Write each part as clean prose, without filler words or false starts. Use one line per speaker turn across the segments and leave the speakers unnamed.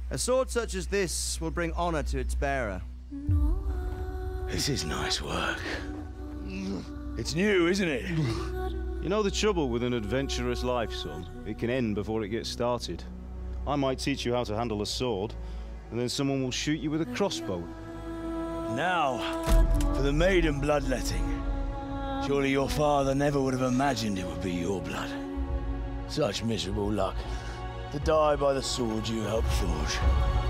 A sword such as this will bring honor to its bearer.
This is nice work. It's new, isn't it?
You know the trouble with an adventurous life, son? It can end before it gets started. I might teach you how to handle a sword, and then someone will shoot you with a crossbow.
Now, for the maiden bloodletting. Surely your father never would have imagined it would be your blood. Such miserable luck. To die by the sword you helped forge.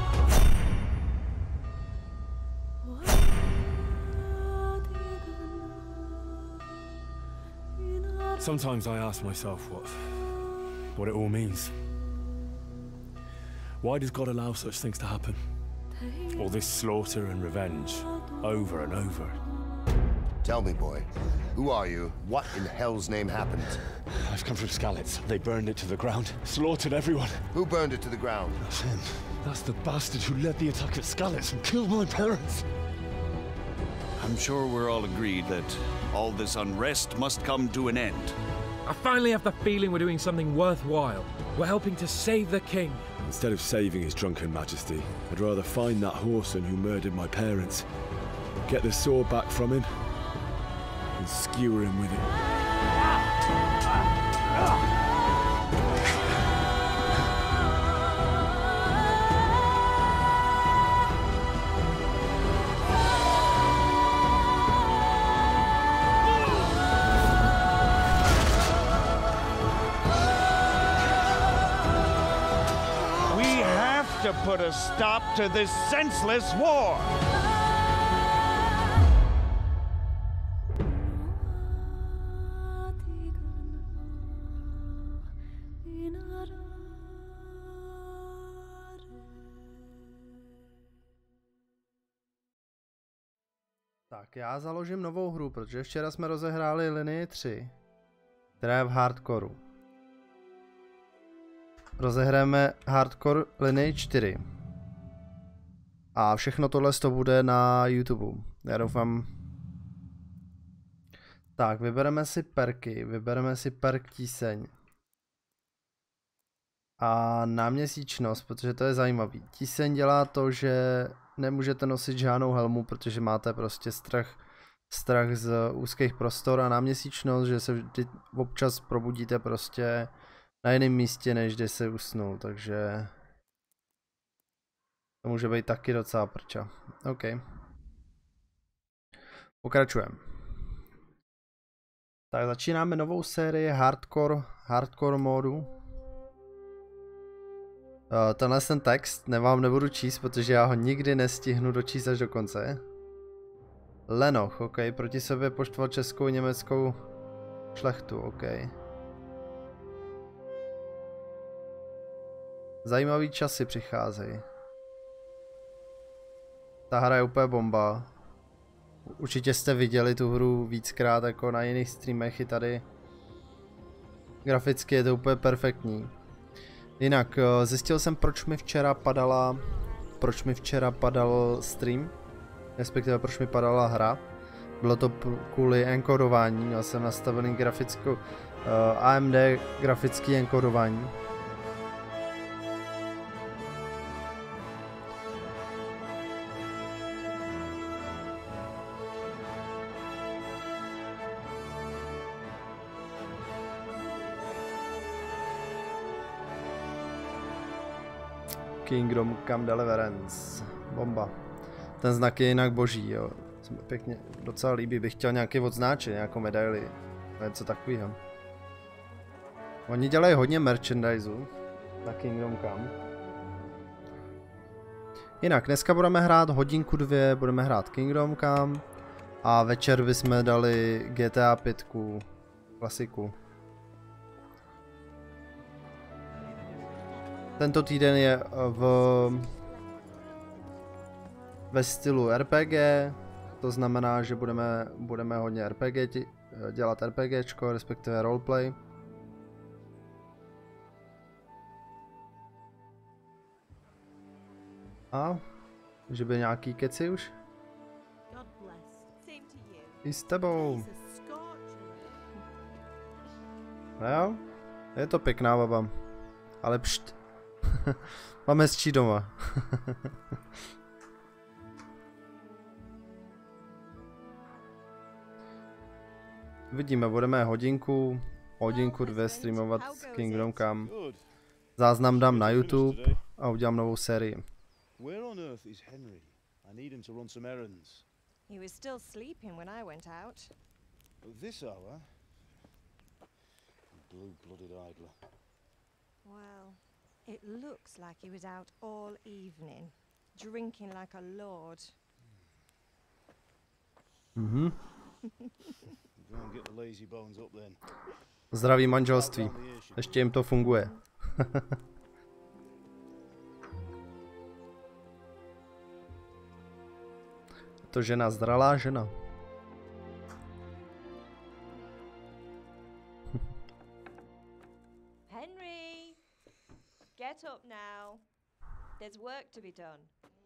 Sometimes I ask myself what it all means. Why does God allow such things to happen? All this slaughter and revenge, over and over.
Tell me, boy, who are you? What in hell's name happened?
I've come from Skalitz. They burned it to the ground, slaughtered everyone.
Who burned it to the ground?
That's him. That's the bastard who led the attack at Skalitz and killed my parents.
I'm sure we're all agreed that all this unrest must come to an end.
I finally have the feeling we're doing something worthwhile. We're helping to save the king.
Instead of saving his drunken majesty, I'd rather find that whoreson who murdered my parents, get the sword back from him, and skewer him with it.
To put a stop to this senseless war.
Tak já založím novou hru, protože včera jsme rozehráli linii 3, která je v hardcoreu. Rozehrajeme hardcore linii 4. A všechno tohle to bude na YouTube. Já doufám. Tak, vybereme si perky. Vybereme si perk tíseň. A náměsíčnost, protože to je zajímavý. Tíseň dělá to, že nemůžete nosit žádnou helmu, protože máte prostě strach z úzkých prostor, a náměsíčnost, že se vždy občas probudíte prostě na jiném místě, než kde se usnul, takže to může být taky docela prča. OK. Pokračujeme. Tak začínáme novou sérii hardcore módu. Tenhle ten text vám nebudu číst, protože já ho nikdy nestihnu dočíst až do konce. Lenoch, OK, proti sobě poštval českou německou šlechtu, OK. Zajímavý časy přicházejí. Ta hra je úplně bomba. Určitě jste viděli tu hru víckrát jako na jiných streamech i tady. Graficky je to úplně perfektní. Jinak zjistil jsem, proč mi včera padal stream, respektive proč mi padala hra. Bylo to kvůli enkodování, měl jsem nastavený grafickou AMD grafický enkodování. Kingdom Come Deliverance. Bomba. Ten znak je jinak boží, jo. Se mi pěkně docela líbí, bych chtěl nějaký odznáček, nějakou medaili. Něco takového. Oni dělají hodně merchandiseu na Kingdom Come. Jinak, dneska budeme hrát hodinku 2, budeme hrát Kingdom Come. A večer bychom dali GTA 5 klasiku. Tento týden je ve stylu RPG, to znamená, že budeme hodně dělat RPGčko, respektive roleplay. A že by nějaký keci už? I s tebou. No jo, je to pěkná baba, ale pšt. Mám hezčí doma. Vidíme, budeme hodinku, 2 streamovat Kingdom Come. Záznam dám na YouTube a udělám novou sérii.
Where on earth is Henry? I need him to run some errands.
He was still sleeping when I went out.
At this hour? Blue-blooded idler.
Well, it looks like he was out all evening, drinking like a lord.
Mhm.
Go and get the lazy bones up then.
Zdraví manželství. Ještě jim to funguje. To žena, zralá žena.
Henry, get up now. There's work to be done.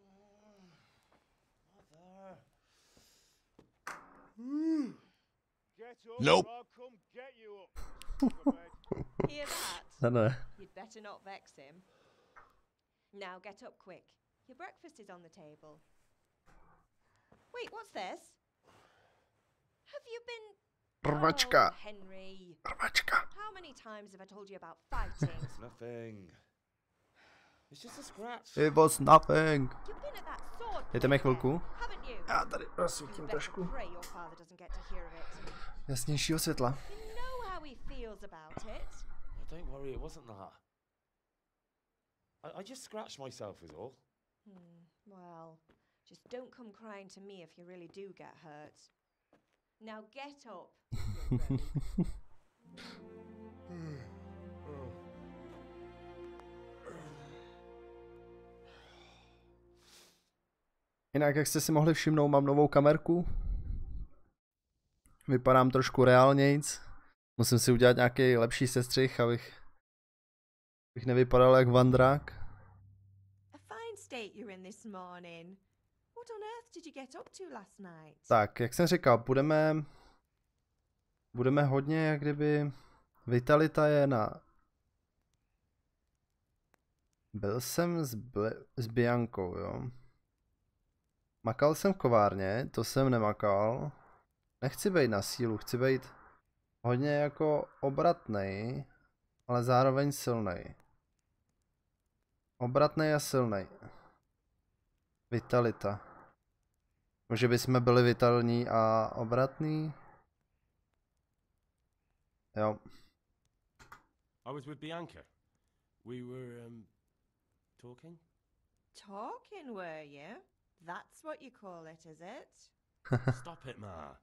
Nope.
I'll come get you up.
Hear that?
Ne.
You'd better not vex him. Now get up quick. Your breakfast is on the table. Wait, what's this? Have you been...
Rvačka.
Oh, Henry.
Rvačka.
How many times have I told you about fighting?
Nothing. It's just a scratch.
It was nothing.
You've been at that sword
Dejte mi
play
chvilku.
there, haven't you?
Já tady rozsvítím
You better
trošku
pray your father doesn't get to hear of it.
jasnějšího světla.
You know how he feels about it.
Don't worry, it wasn't that. I just scratched myself is all.
Well, just don't come crying to me if you really do get hurt. Now get up. you rogue.
Jinak, jak jste si mohli všimnout, mám novou kamerku. Vypadám trošku reálnějc. Musím si udělat nějaký lepší sestřih, abych nevypadal jak vandrák.
A fine state you're in this morning. What on earth did you get up to last night?
Tak, jak jsem říkal, budeme hodně, jak kdyby, vitalita je na... Byl jsem s Biankou, jo. Makal jsem v kovárně, to jsem nemakal. Nechci být na sílu, chci být hodně jako obratnej, ale zároveň silnej. Obratnej a silnej. Vitalita. Může bychom byli vitalní a obratní? Jo.
I was with Bianca. We were, talking?
Talking, were you? That's what you call it, is it?
Stop it, Ma.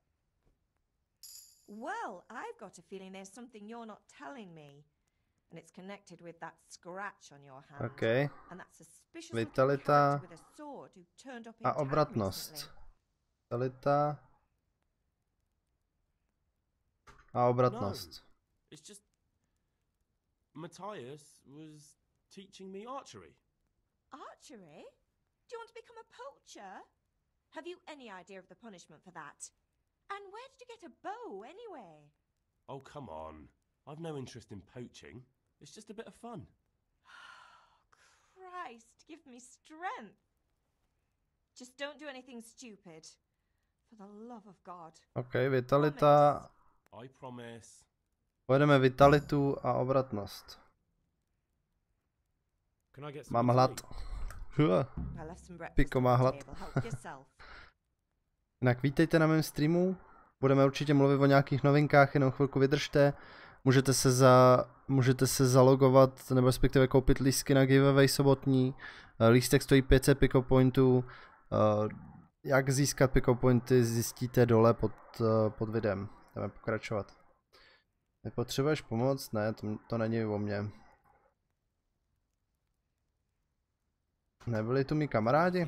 Well, I've got a feeling there's something you're not telling me. And it's connected with that scratch on your hand.
Okay.
And that suspicious
Vitalita
with a sword who turned up in
a
town
obratnost.
recently.
Vitalita a obratnost.
No, it's just Matthias was teaching me archery.
Archery? Do you want to become a poacher? Have you any idea of the punishment for that? And where did you get a bow, anyway?
Oh, come on. I've no interest in poaching. It's just a bit of fun.
Christ, give me strength. Just don't do anything stupid. For the love of God.
Ok, vitalita.
I promise.
Pojedeme vitalitu a obratnost. Mám hlad. Piko má hlad. Jinak vítejte na mém streamu. Budeme určitě mluvit o nějakých novinkách, jenom chvilku vydržte. Můžete se zalogovat, nebo respektive koupit lístky na giveaway sobotní. Lístek stojí 500 Pico Pointů. Jak získat Pico Pointy, zjistíte dole pod videem. Jdeme pokračovat. Nepotřebuješ pomoc? Ne, to není o mně. Nebyli tu mý kamarádi?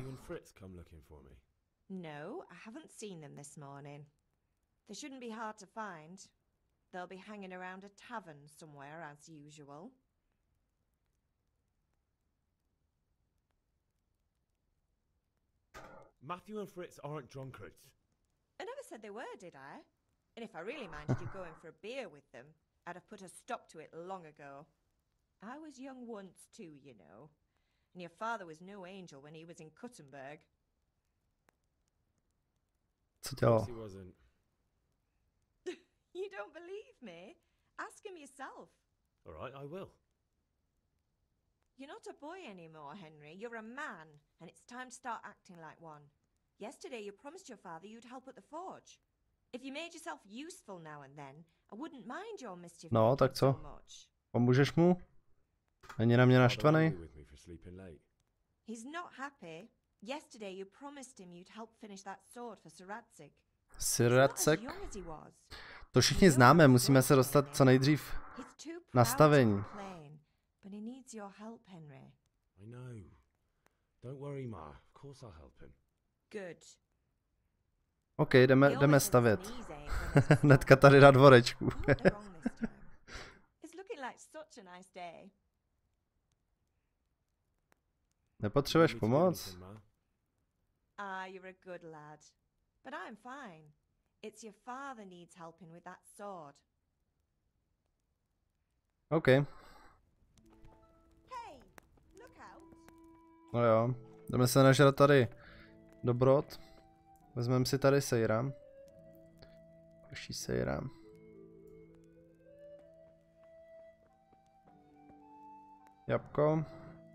No, I haven't seen them this morning. They shouldn't be hard to find. They'll be hanging around a tavern somewhere as usual.
Matthew and Fritz aren't drunkards.
I never said they were, did I? And if I really minded you going for a beer with them, I'd have put a stop to it long ago. I was young once too, you know. and your father was no angel when he was in Kuttenberg.
Co dělal?
He wasn't.
You don't believe me? Ask him yourself.
All right, I will.
You're not a boy anymore, Henry. You're a man, and it's time to start acting like one. Yesterday you promised your father you'd help at the forge. If you made yourself useful now and then, I wouldn't mind your mischief.
No, tak co? Pomůžeš mu? Není na mě naštvaný?
He's not happy. Yesterday you promised him you'd help finish that sword for Sir Radzig.
Sir Radzig? To všichni známe, musíme se dostat co nejdřív na stavení.
But he needs your help, Henry.
I know. Don't worry, Ma. Of course I'll help him.
Good.
OK, jdeme stavět. Hnedka tady na dvorečku.
It's looking like such a nice day.
Nepotřebuješ pomoc?
You're a good lad. But I'm fine. It's your father needs helping with that sword.
OK. No jo, jdeme se nažrat tady do Brod. Vezmeme si tady sejra. Další sejra. Jabko.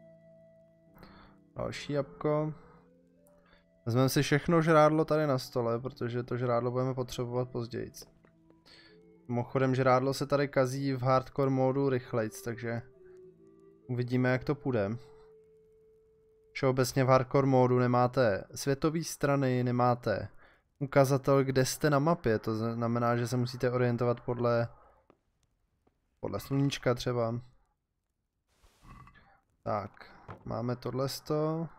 Další jabko. Vezmeme si všechno žrádlo tady na stole, protože to žrádlo budeme potřebovat později. Mimochodem žrádlo se tady kazí v hardcore módu rychlejc, takže uvidíme, jak to půjde. Všeobecně v hardcore módu nemáte světové strany, nemáte ukazatel, kde jste na mapě, to znamená, že se musíte orientovat podle sluníčka třeba. Tak, máme tohleto.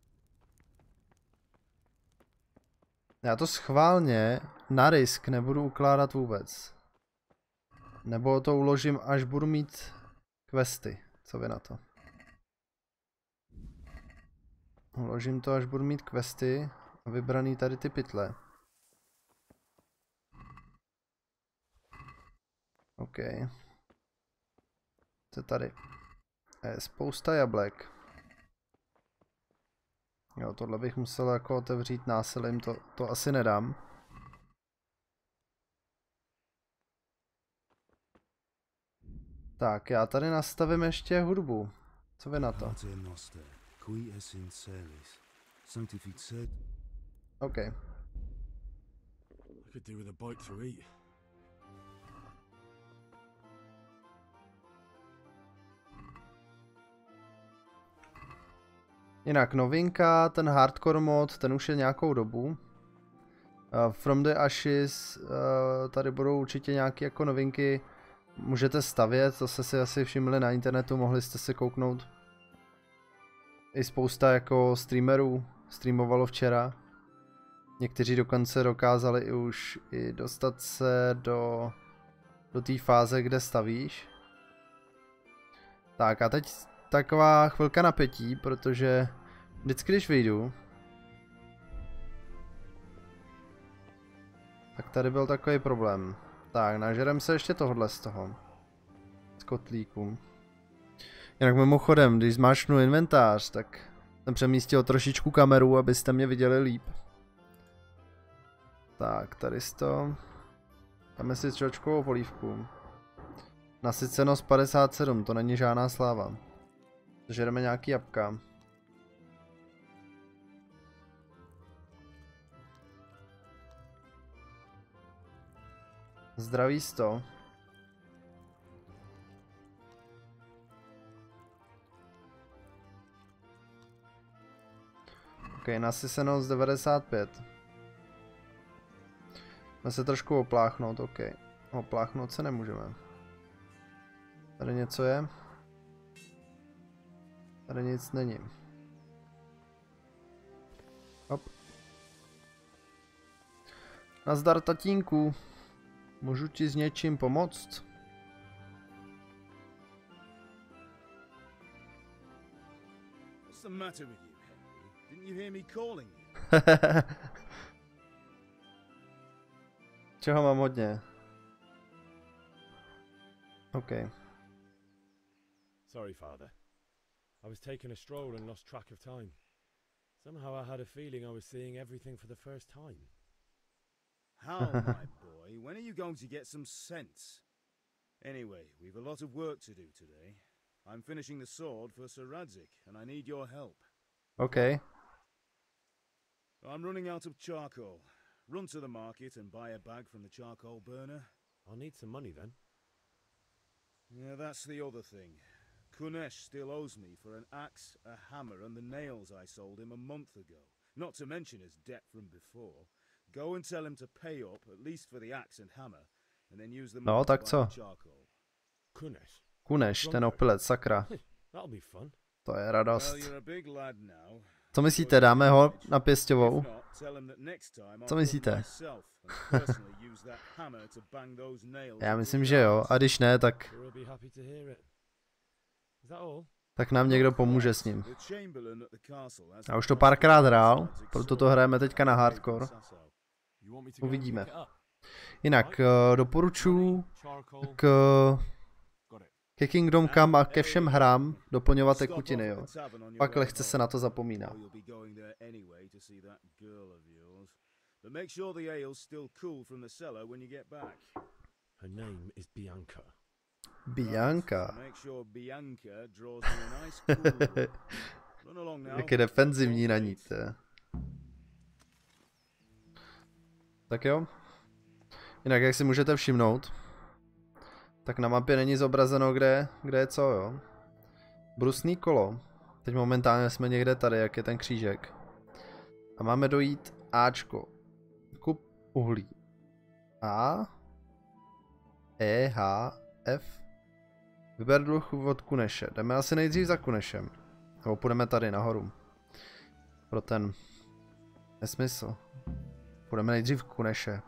Já to schválně na risk nebudu ukládat vůbec. Nebo to uložím, až budu mít questy. Co vy na to? Uložím to, až budu mít questy a vybraný tady ty pytle. OK. Co tady? Je spousta jablek. Jo, tohle bych musel jako otevřít násilím, to asi nedám. Tak, já tady nastavím ještě hudbu. Co vy na to? OK. Jinak novinka, ten hardcore mod, ten už je nějakou dobu. From the Ashes, tady budou určitě nějaké jako novinky. Můžete stavět, to jste si asi všimli na internetu, mohli jste si kouknout. I spousta jako streamerů streamovalo včera. Někteří dokonce dokázali i už i dostat se do té fáze, kde stavíš. Tak a teď taková chvilka napětí, protože vždycky, když vyjdu, tak tady byl takový problém. Tak, nažerem se ještě tohle z toho. Z kotlíku. Jinak mimochodem, když zmáčknu inventář, tak jsem přemístil trošičku kameru, abyste mě viděli líp. Tak, tady to. Dáme si čočkovou polívku. Nasycenost 57, to není žádná sláva. Žereme nějaký jabka. Zdraví 100. Ok, nasycenost 95. Můžeme se trošku opláchnout, ok. Opláchnout se nemůžeme. Tady něco je? Tady nic není. Hop. Nazdar, tatínku. Můžu ti s něčím pomoct?
What's the matter with you, Henry? Didn't you hear me calling you?
Čeho mám hodně? OK.
Sorry, father. I was taking a stroll and lost track of time. Somehow I had a feeling I was seeing everything for the first time.
How, my boy? When are you going to get some sense? Anyway, we've a lot of work to do today. I'm finishing the sword for Sir Radzig, and I need your help.
Okay.
I'm running out of charcoal. Run to the market and buy a bag from the charcoal burner.
I'll need some money then.
Yeah, that's the other thing. Kunesh still owes me for an axe, a hammer, and the nails I sold him a month ago. Not to mention his debt from before. Go and tell him to pay up, at least for the axe and hammer, and then use the money to buy charcoal.
Kunesh?
Kunesh, ten opilec, sakra.
That'll be fun.
To je radost.
Well, you're a big lad now.
Co myslíte, dáme ho na pěsťovou? Co myslíte? Já myslím, že jo, a když ne, tak nám někdo pomůže s ním. Já už to párkrát hrál, proto to hrajeme teďka na hardcore. Uvidíme. Jinak doporučuji ke Kingdom Come a ke všem hrám doplňovat tekutiny, jo. Pak lehce se na to zapomíná. Bianca. Jak je defenzivní na ní, to. Tak jo. Jinak, jak si můžete všimnout, tak na mapě není zobrazeno, kde je co, jo. Brusný kolo. Teď momentálně jsme někde tady, jak je ten křížek. A máme dojít Ačko. Kup uhlí. A. E, H, F. Vyber dluh od Kuneše. Jdeme asi nejdřív za Kunešem. Nebo půjdeme tady nahoru. Pro ten nesmysl. Půjdeme nejdřív Kuneše.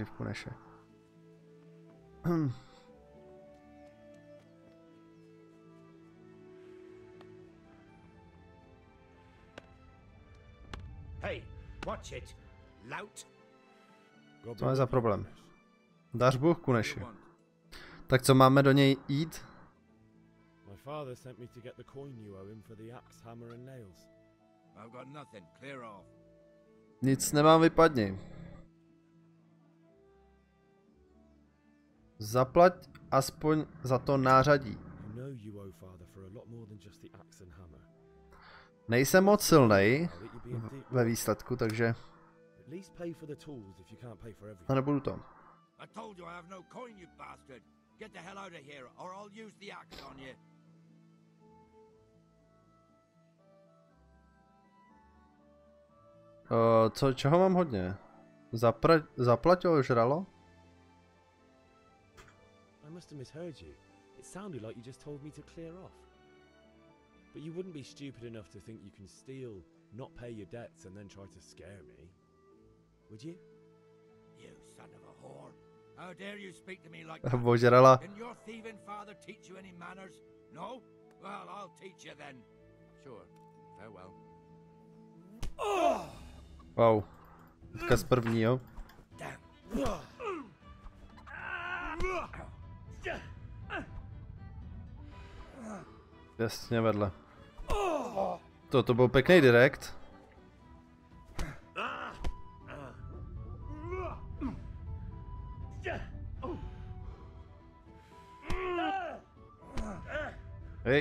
Hey, watch it, lout.
Co je za problém? Dáš Bůh Kuneši. Tak co máme do něj jít?
My father sent me to get the coin you owe him for the axe, hammer and nails.
I've got nothing, clear off.
Nic nemám, vypadni. Zaplať aspoň za to nářadí. Nejsem moc silnej ve výsledku, takže a nebudu to. Čeho mám hodně? Zaplatilo žralo?
I must have misheard you. It sounded like you just told me to clear off. But you wouldn't be stupid enough to think you can steal, not pay your debts, and then try to scare me, would you?
You son of a whore! How dare you speak to me like that?
Božrala.
Didn't your thieving father teach you any manners? No? Well, I'll teach you then. Sure. Farewell.
Wow. Teďka z prvního. Jasně vedle. To byl pěkný direkt. Hej.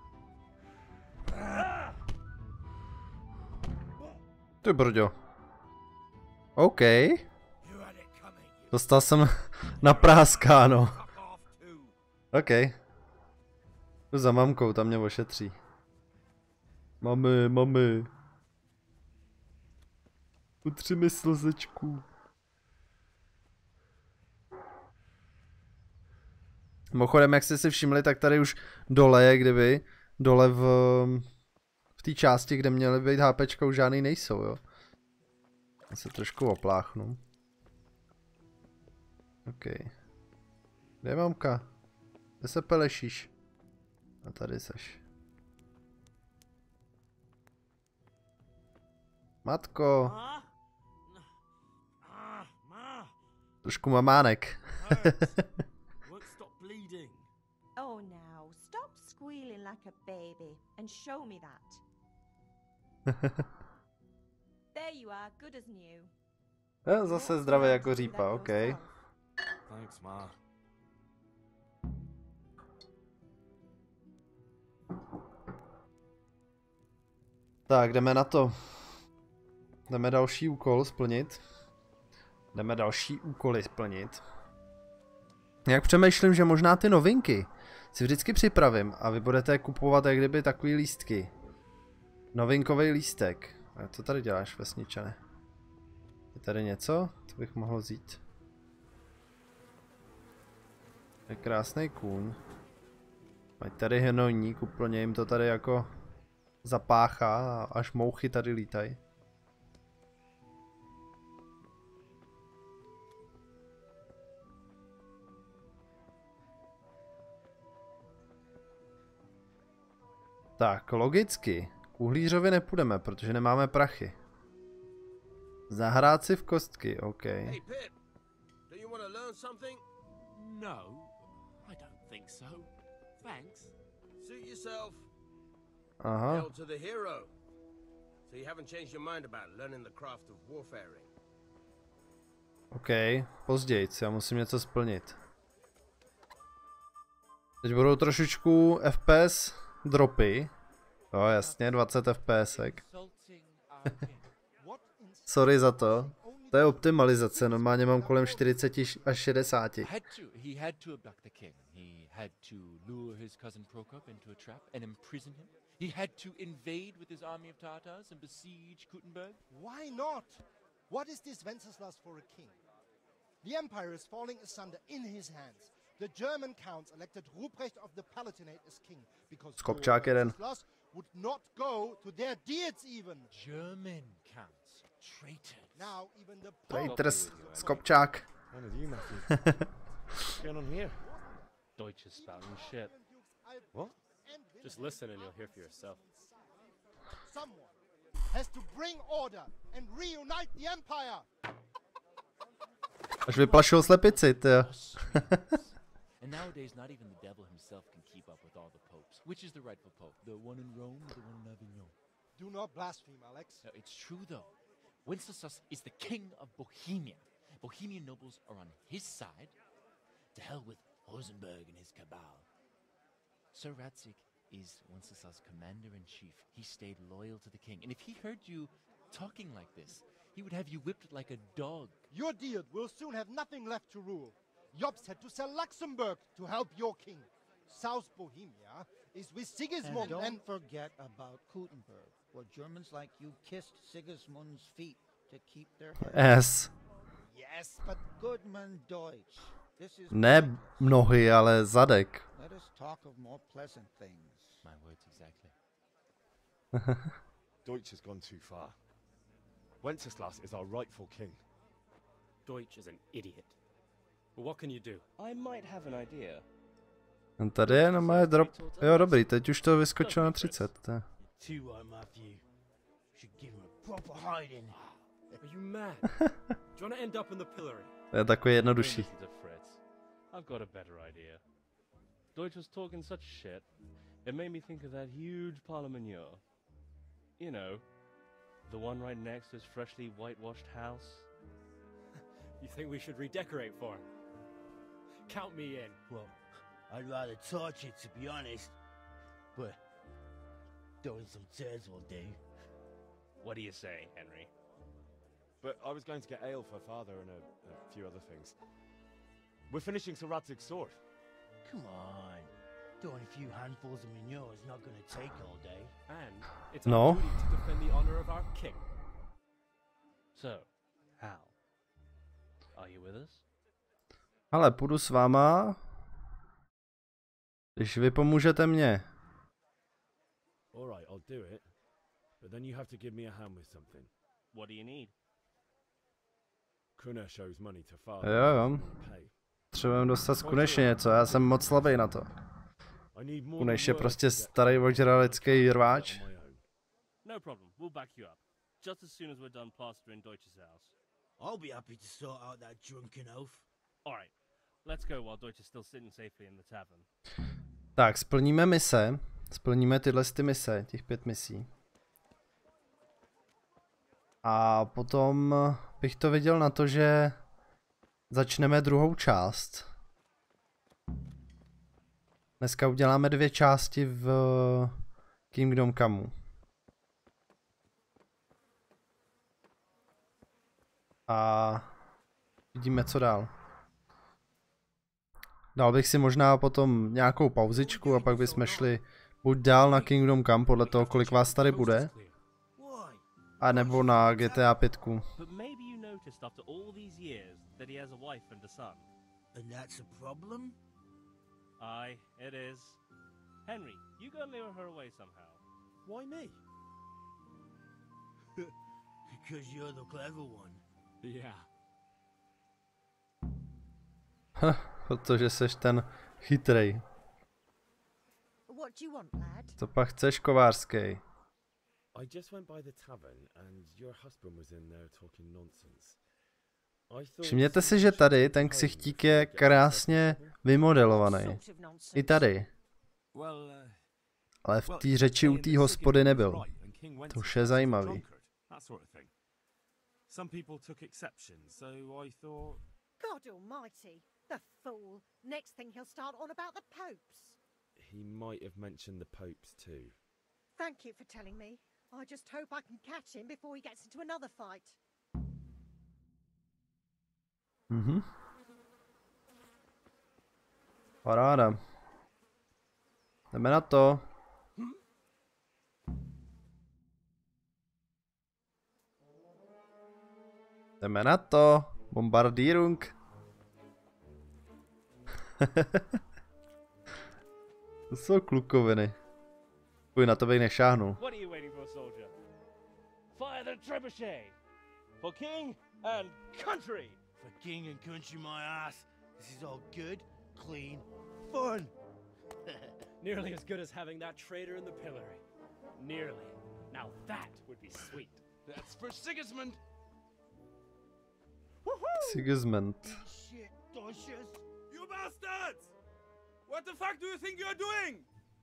Ty brďo. OK. Dostal jsem napráskáno. OK. Jdu za mamkou, tam mě ošetří. Mami. Utři mi slzečku. Mimochodem, jak jste si všimli, tak tady už dole je, kdyby. Dole v té části, kde měly být HPčka, už žádný nejsou, jo. Já se trošku opláchnu. OK. Kde je mamka? Kde se pelešíš? A tady seš. Matko.
Ma.
Trošku mamánek.
Oh, now, stop squealing like a baby and show me that. There you are, good as new.
Zase zdravé jako řípa, OK.
Thanks, Ma.
Tak, jdeme na to. Jdeme další úkol splnit. Jak přemýšlím, že možná ty novinky si vždycky připravím a vy budete kupovat jak kdyby takový lístky. Novinkový lístek. A co tady děláš, vesničane? Je tady něco? Co bych mohl vzít? Je krásný kůň. Mají tady hnojník, úplně jim to tady jako zapáchá a až mouchy tady lítají. Tak, logicky. K uhlířovi nepůjdeme, protože nemáme prachy. Zahrát si v kostky, OK.
Hey Pip, do you want to learn something?
No, I don't think so. Thanks.
Suit yourself.
Aha.
Hail to the hero. So you haven't changed your mind about learning the craft of warfaring?
OK, později, já musím něco splnit. Teď budou trošičku FPS dropy. Jo, jasně, 20 FPSek. Sorry za to. To je optimalizace, normálně mám kolem 40 až 60.
He had to abduct the king. He had to lure his cousin Prokop into a trap and imprison him. He had to invade with his army of Tatars and besiege Kuttenberg.
Why not? What is this Wenceslas for a king? The empire is falling asunder in his hands. The German counts elected Ruprecht of the Palatinate as king because
Skopčák jeden.
would not go to their deeds even.
German counts. Traitors.
Now even the
Traitors. Skopčák.
What's going on here?
Deutsch is spouting shit.
What?
Just listen and you'll hear for yourself.
Someone has to bring order and reunite the empire.
Až vyplašil slepici, tyjo.
And nowadays, not even the devil himself can keep up with all the popes. Which is the rightful pope? The one in Rome or the one in Avignon?
Do not blaspheme, Alex.
No, it's true, though. Wenceslas is the king of Bohemia. Bohemian nobles are on his side. To hell with Rosenberg and his cabal. Sir Radzik is Wenceslas' commander-in-chief. He stayed loyal to the king. And if he heard you talking like this, he would have you whipped like a dog.
Your deed will soon have nothing left to rule. Jobst had to sell Luxembourg to help your king. South Bohemia is with Sigismund
And don't forget about Kuttenberg, where Germans like you kissed Sigismund's feet to keep their
Yes.
Yes, but
Goodman Deutsch. This is
Ne nohy, ale zadek.
Let us talk of more pleasant things.
My words exactly.
Deutsch has gone too far. Wenceslas is our rightful king.
Deutsch is an idiot. But what can you do?
I might have an idea.
Tady je na moje drop. Jo, dobrý, teď už to vyskočilo na 30.
Too right, Matthew. Should give him a proper hiding.
Are you mad? Do you want to end up in the pillory?
To je takový jednodušší.
Listen to Fritz. I've got a better idea. Deutsch was talking such shit, it made me think of that huge parliament. You know, the one right next to his freshly whitewashed house.
You think we should redecorate for him? Count me in.
Well, I'd rather torch it, to be honest. But throwing some tears will do.
What do you say, Henry?
But I was going to get ale for father and a few other things. We're finishing Sir Radzig's sword.
Come on. Throwing a few handfuls of manure is not going to take all day.
And it's our duty to defend the honor of our king.
So, Hal, are you with us?
Ale půjdu s váma, když vy pomůžete mně.
All right, I'll do it. But then you have to give me a hand with something.
What do you need?
Kunesh owes money to father.
Jo. Třeba dostat konečně něco, já jsem moc slabý na to. Kuneš je prostě starý ožralecký rváč.
No problem, we'll back you up. Just as soon as we're done plastering Deutsch's house.
I'll be happy to sort out that drunken oaf.
Alright, let's go while Deutsch is still sitting safely in the tavern.
Tak, splníme mise. Splníme tyhle mise, těch 5 misí. A potom bych to viděl na to, že začneme druhou část. Dneska uděláme 2 části v Kingdom Comeu. A vidíme, co dál. Dal bych si možná potom nějakou pauzičku a pak bychom šli buď dál na Kingdom Come, podle toho, kolik vás tady bude, a nebo na GTA 5.
Aye, it is. Henry, you go and lure her away somehow.
Why me?
Because you're the clever one.
Yeah.
Protože seš ten chytrej.
What do you want, lad?
Co pak chceš, Kovářský?
I just went by the tavern and your husband was in there talking nonsense.
Všimněte si, že tady ten ksichtík je krásně vymodelovaný. I tady. Ale v té řeči u té hospody nebyl. To už je zajímavý.
God almighty, the fool. Next thing he'll start on about the popes.
He might have mentioned the popes too.
Thank you for telling me. I just hope I can catch him before he gets into another fight.
Mhm. Paráda. Jdeme na to. Jdeme na to. Bombardírung. To jsou klukoviny. Uj, na to bych nešáhnul.
What are you waiting for, soldier? Fire the trebuchet! For king and country!
For king and country, my ass. This is all good, clean, fun.
Nearly as good as having that traitor in the pillory. Nearly. Now that would be sweet.
That's for Sigismund.
Sigismund.
Shit, Docious.
You bastards! What the fuck do you think you're doing?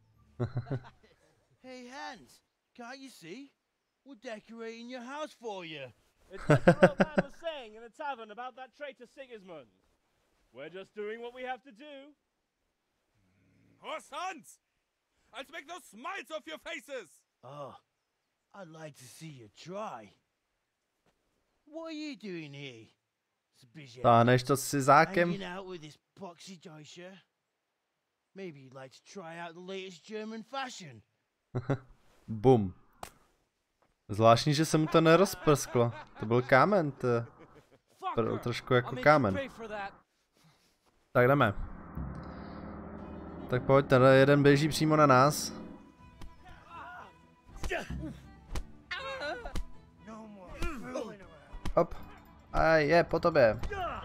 Hey, Hans, can't you see? We're decorating your house for you.
It's what your old man was saying in the tavern about that traitor Sigismund. We're just doing what we have to do.
Oh, sons! I'll make those smiles off your faces!
Oh, I'd like to see you try. What are you doing here?
Táhneš to s cizákem?
Hanging out with this poxy Deutscher? Maybe you'd like to try out the latest German fashion.
Bum. Zvláštní, že se mu to nerozprsklo. To byl kámen, to byl trošku jako kámen. Tak jdeme. Tak pojď, ten jeden běží přímo na nás. Hop. A je, po tobě.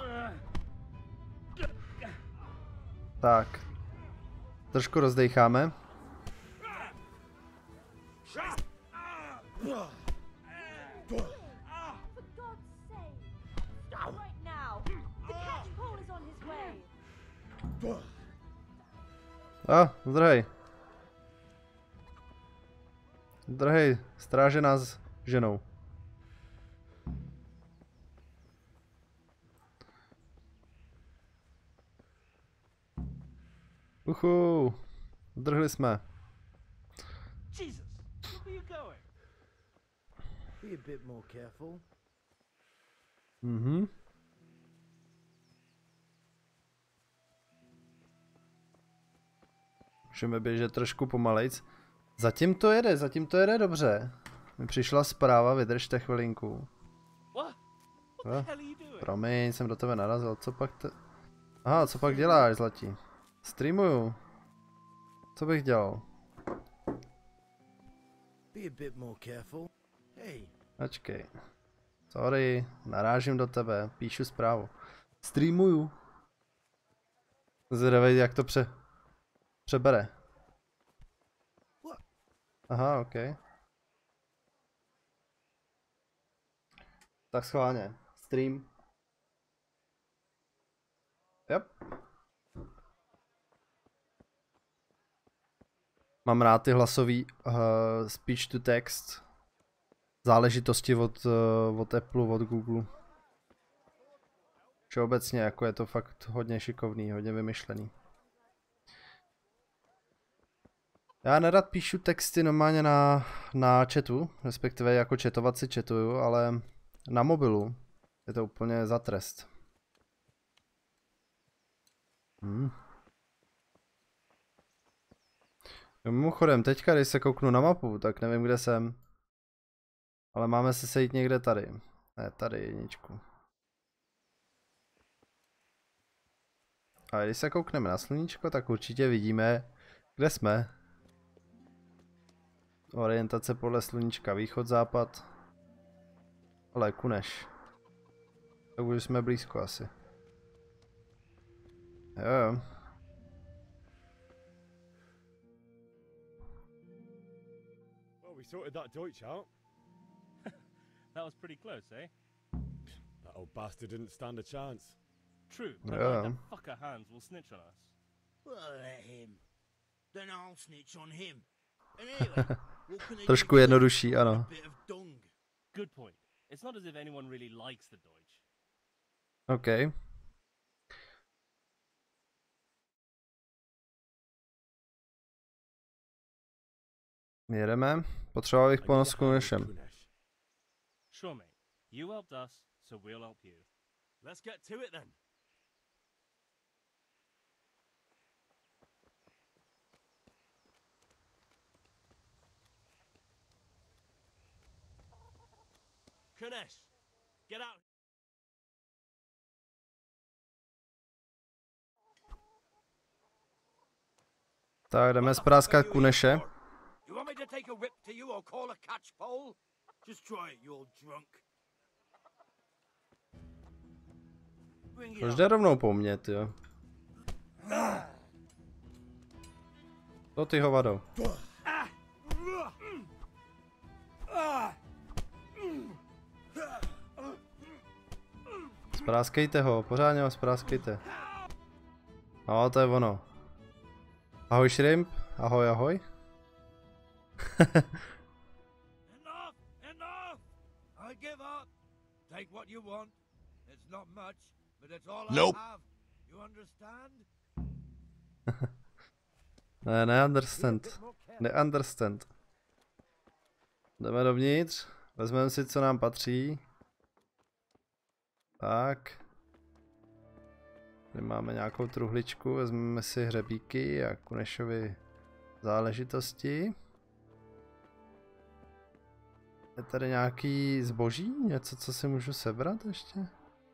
Tak. Trošku rozdejcháme. Zdrhej. Zdrhej, stráže nás ženou. Uhu, zdrhli jsme.
Jesus, where are you going? Be a bit more careful.
Mhm. Můžeme běžet trošku pomalejc. Zatím to jede dobře. Mi přišla zpráva, vydržte chvilinku. Promiň, jsem do tebe narazil, co pak Aha, co pak děláš, zlatí? Streamuju. Co bych dělal? Počkej. Sorry, narážím do tebe, píšu zprávu. Streamuju. Zvědavej, jak to přebere. Aha, ok. Tak schválně. Stream. Yep. Mám rád ty hlasový speech to text záležitosti od Apple, od Google. Všeobecně jako je to fakt hodně šikovný, hodně vymyšlený. Já nerad píšu texty normálně na chatu, respektive jako chatovat si chatuju, ale na mobilu je to úplně za trest. Mimochodem, teďka, když se kouknu na mapu, tak nevím, kde jsem. Ale máme se sejít někde tady. Ne, tady jedničku. A když se koukneme na sluníčko, tak určitě vidíme, kde jsme. Orientace podle sluníčka, východ, západ. Ale Kuneš. Tak už jsme blízko asi. Jo.
Well, we sorted that Deutsch out.
That was pretty close, eh?
That old bastard didn't stand a chance.
True, but I think that fucker Hans will snitch on us.
Well, let him. Then I'll snitch on him. And anyway, what can they
Trošku jednodušší, ano.
Good point. It's not as if anyone really likes the Deutsch.
OK. Jedeme. Potřeboval bych pomoct s Kunešem.
Sure, mate. You helped us, so we'll help you.
Let's get to it then. Kunesh, get out.
Tak jdeme spráskat Kuneše.
You want me to take a whip to you or call a catch pole? Just try it, you're drunk.
Už jde rovnou po mně, tyjo. To ty hovado. Spráskejte ho, pořádně ho spráskejte. No, to je ono. Ahoj Shrimp, ahoj ahoj.
Enough! I give up. Take what you want. It's not much, but it's all
Nope.
I have. You understand?
Ne, neunderstand. Jdeme dovnitř, vezmeme si, co nám patří. Tak. Tady máme nějakou truhličku, vezmeme si hřebíky a Kunešovi záležitosti. Je tady nějaký zboží? Něco, co si můžu sebrat ještě?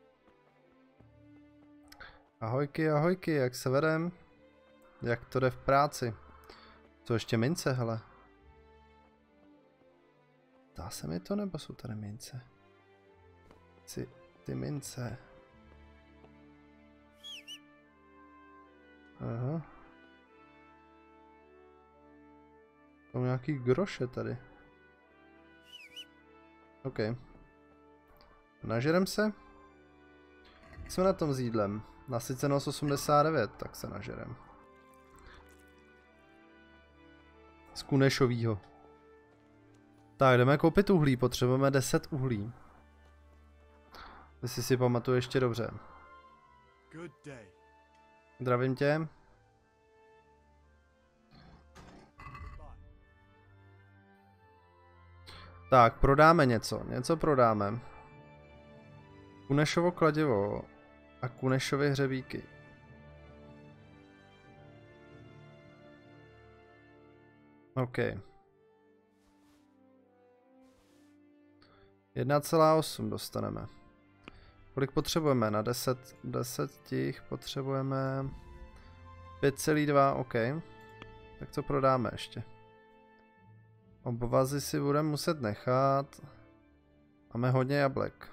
Ahojky, ahojky, jak se vedem? Jak to jde v práci? Co ještě mince, hele? Dá se mi to, nebo jsou tady mince? Ty mince. Aha. Jsou nějaký groše tady. OK. Nažerem se? Co na tom s jídlem? Nasycenost 89, tak se nažerem. Z Kunešovýho. Tak, jdeme koupit uhlí, potřebujeme 10 uhlí. Jestli si pamatuju ještě dobře. Zdravím tě. Tak, prodáme něco. Něco prodáme. Kunešovo kladivo a Kunešovy hřebíky. OK. 1,8 dostaneme. Kolik potřebujeme? Na 10 těch potřebujeme 5,2, OK. Tak co prodáme ještě? Obvazy si budeme muset nechat. Máme hodně jablek.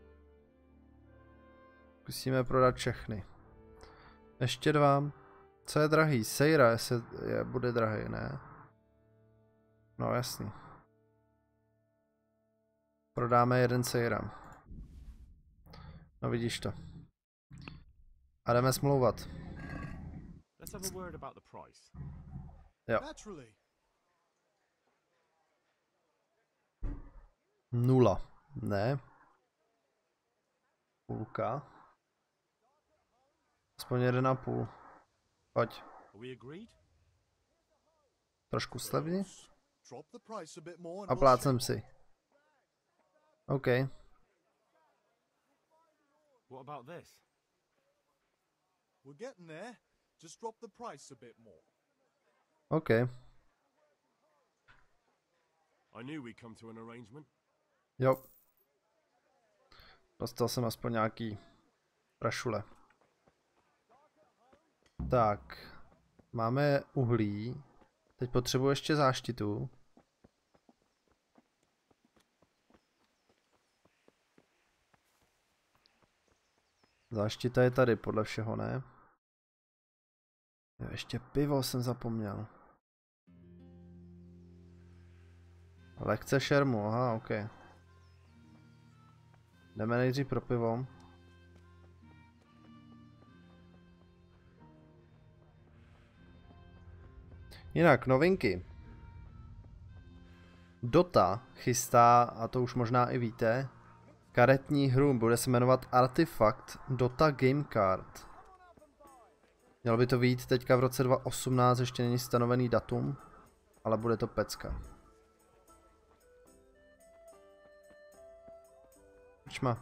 Zkusíme prodat všechny. Ještě 2. Co je drahý? Sejra bude drahý, ne? No jasný. Prodáme 1 sejra. No vidíš to. A jdeme smlouvat. Jo.
Naturally.
0. Ne. Půlka. Aspoň 1,5. Pojď. Trošku slevni. A plácnem si. OK.
What about this?
We're getting there. Just drop the price a bit more.
OK.
I knew we'd come to an arrangement.
Jo. Dostal jsem aspoň nějaký prašule. Tak. Máme uhlí. Teď potřebuji ještě záštitu. Záštita je tady podle všeho, ne? Jo, ještě pivo jsem zapomněl. Lekce šermu, aha, ok. Jdeme nejdřív pro pivo. Jinak, novinky. Dota chystá, a to už možná i víte, karetní hru, bude se jmenovat Artifact Dota Game Card. Mělo by to vyjít teďka v roce 2018, ještě není stanovený datum, ale bude to pecka. Čma.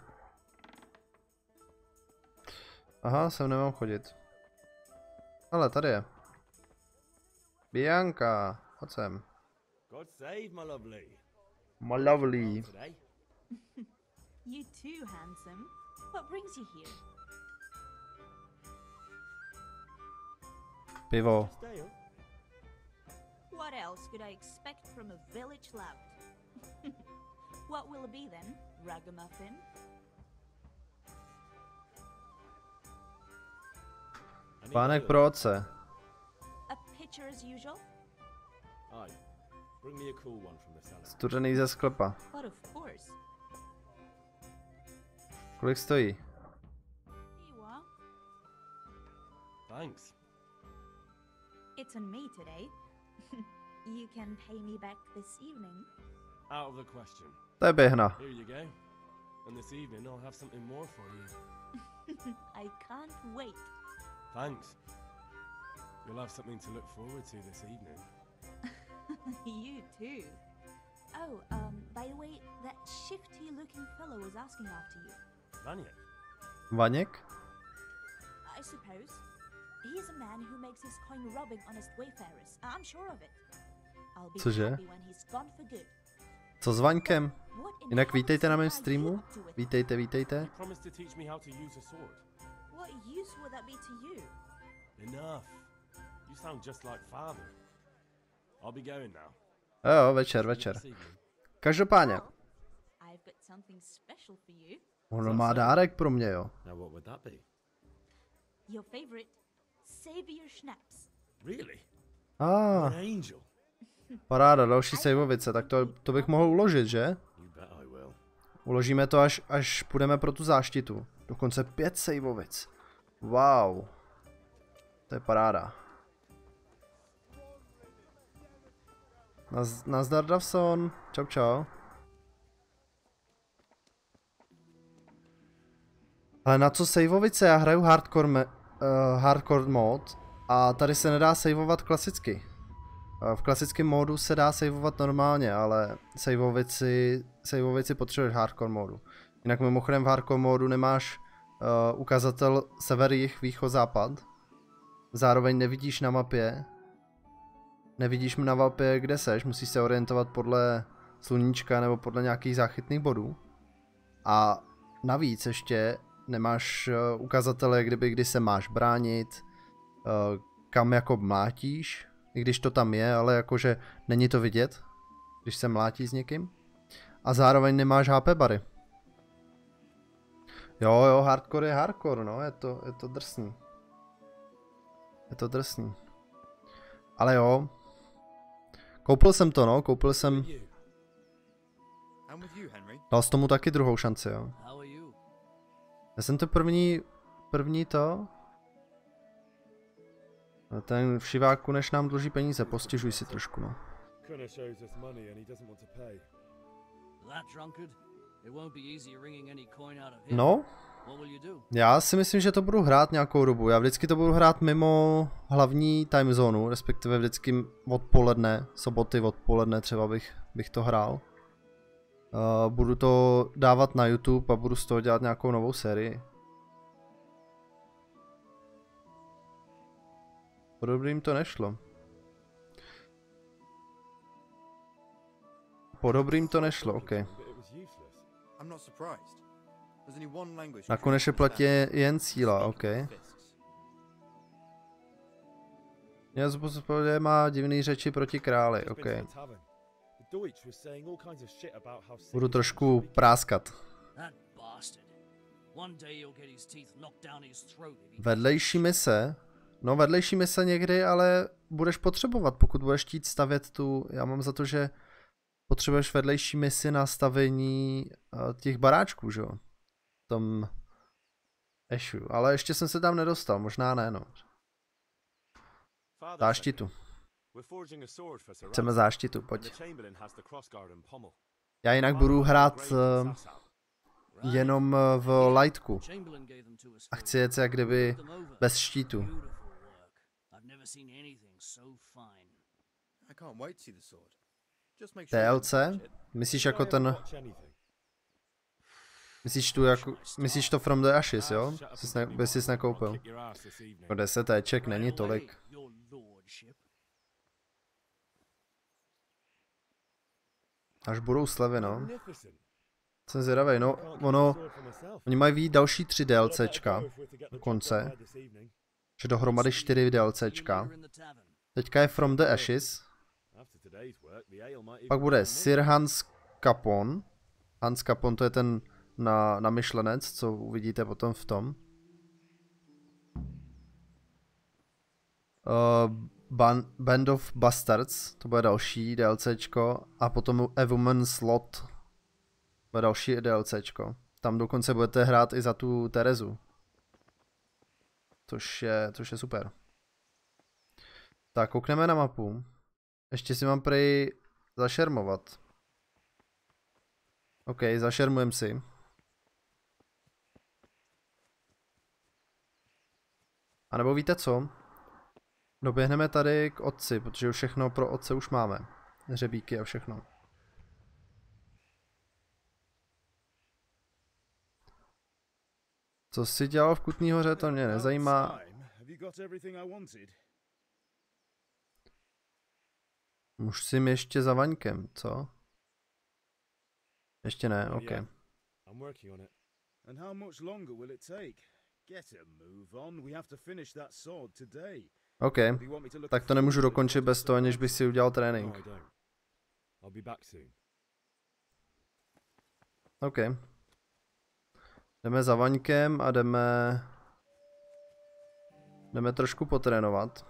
Aha, sem nemám chodit. Ale tady je. Bianka, pojď sem.
God save my lovely.
My lovely.
You too, handsome. What brings you here?
Pivo.
What else could I expect from a village lout? What will it be then? Ragamuffin?
Pánek pro otce.
A pitcher as usual?
Aye. Bring me a cool one from the cellar.
Studený ze sklepa.
But of course.
Kolik stojí?
Here you are.
Thanks.
It's on me today. You can pay me back this evening.
Out of the question.
To je běhna.
Here you go. And this evening I'll have something more for you.
I can't wait.
Thanks. You'll have something to look forward to this evening.
You too. Oh, by the way, that shifty-looking fellow was asking after you.
Vaněk?
Vaněk?
I suppose. He is a man who makes his coin robbing honest wayfarers. I'm sure of it. I'll be
Cože?
happy when he's gone for good.
Co s Vaňkem? Jinak vítejte na mém streamu. Vítejte, vítejte.
Promise to teach me how to use a sword.
What use would that be to you?
Enough. You sound just like father. I'll be going now.
Jo, večer. Každopádně.
I've got something special for you.
On má dárek pro mě, jo.
Now what would that be?
Your favorite Savior Schnapps.
Really?
An
angel.
Paráda, další sejvovice, tak to bych mohl uložit, že? Uložíme to, až půjdeme pro tu záštitu. Dokonce 5 sejvovic. Wow. To je paráda. Nazdar, Davson. Čau, čau. Ale na co sejvovice? Já hraju hardcore mod a tady se nedá sejvovat klasicky. V klasickém módu se dá sejvovat normálně, ale sejvovici potřebuješ hardcore módu. Jinak mimochodem v hardcore módu nemáš ukazatel sever, jih, východ, západ. Zároveň nevidíš na mapě. Nevidíš na mapě, kde seš, musíš se orientovat podle sluníčka nebo podle nějakých záchytných bodů. A navíc ještě nemáš ukazatele, kdy se máš bránit, kam jako mlátíš, i když to tam je, ale jakože není to vidět, když se mlátí s někým. A zároveň nemáš HP bary. Jo, hardcore je hardcore, no, je to drsný. Je to drsný. Ale jo. Koupil jsem to, no, koupil jsem. Dal jsi tomu taky druhou šanci, jo. Já jsem to první to. Ten v šiváku, než nám dluží peníze, postěžuj si trošku, no. No, já si myslím, že to budu hrát nějakou dobu. Já vždycky to budu hrát mimo hlavní time zónu, respektive vždycky odpoledne, soboty odpoledne třeba bych to hrál. Budu to dávat na YouTube a budu z toho dělat nějakou novou sérii. Po dobrým to nešlo. Po dobrým to nešlo, OK. Nakonec je platí jen síla, OK. Mě má divný řeči proti králi, OK. Budu trošku práskat. Vedlejší mise? No vedlejší mise někdy, ale budeš potřebovat, pokud budeš chtít stavět tu... Já mám za to, že potřebuješ vedlejší misi na stavění těch baráčků, že jo? V tom Ashu. Ale ještě jsem se tam nedostal, možná ne, no. Záštitu. Chceme záštitu, pojď. Já jinak budu hrát jenom v lightku. A chci jet jak kdyby bez štítu. DLC? Myslíš jako ten... Myslíš to From the Ashes, jo? By jsi nekoupil. O 10 téček není tolik. Až budou slevy, no. Jsem zvědavej, no, oni mají vyjít další 3 DLCčka do konce. Že dohromady 4 DLCčka. Teďka je From the Ashes. Pak bude Sir Hans Capon. Hans Capon to je ten na myšlenec, co uvidíte potom v tom. Band of Bastards, to bude další DLCčko. A potom A Woman's Lot. Bude další DLCčko. Tam dokonce budete hrát i za tu Terezu. Což je super. Tak, koukneme na mapu. Ještě si mám prej zašermovat. OK, zašermujem si. A nebo víte co? Doběhneme tady k otci, protože všechno pro otce už máme. Hřebíky a všechno. Co jsi dělal v Kutní Hoře, to mě nezajímá. Musím ještě za Vaňkem, co? Ještě ne, OK. OK, tak to nemůžu dokončit bez toho, aniž bych si udělal trénink. OK. Jdeme za Vaňkem a jdeme trošku potrénovat.